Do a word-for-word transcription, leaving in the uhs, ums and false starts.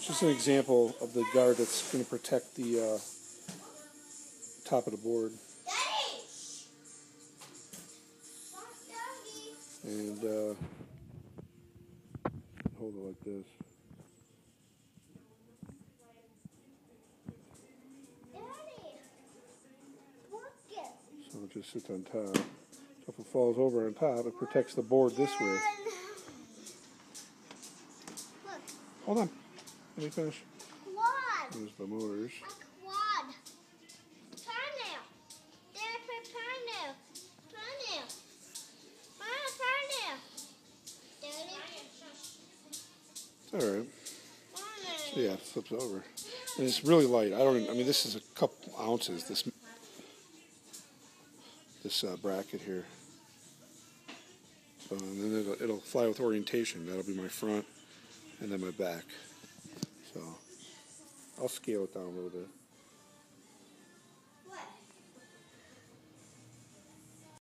Just an example of the guard that's going to protect the uh, top of the board. And uh, hold it like this. So it just sits on top. So if it falls over on top, it protects the board this way. Hold on. Let me finish. Quad. There's the motors. A quad. Turn now. There's a turn now. Turn now. Turn now. It's alright. So yeah, it flips over. And it's really light. I don't even, I mean, this is a couple ounces, this this uh, bracket here. So, and then it'll, it'll fly with orientation. That'll be my front and then my back. So I'll scale it down a little bit.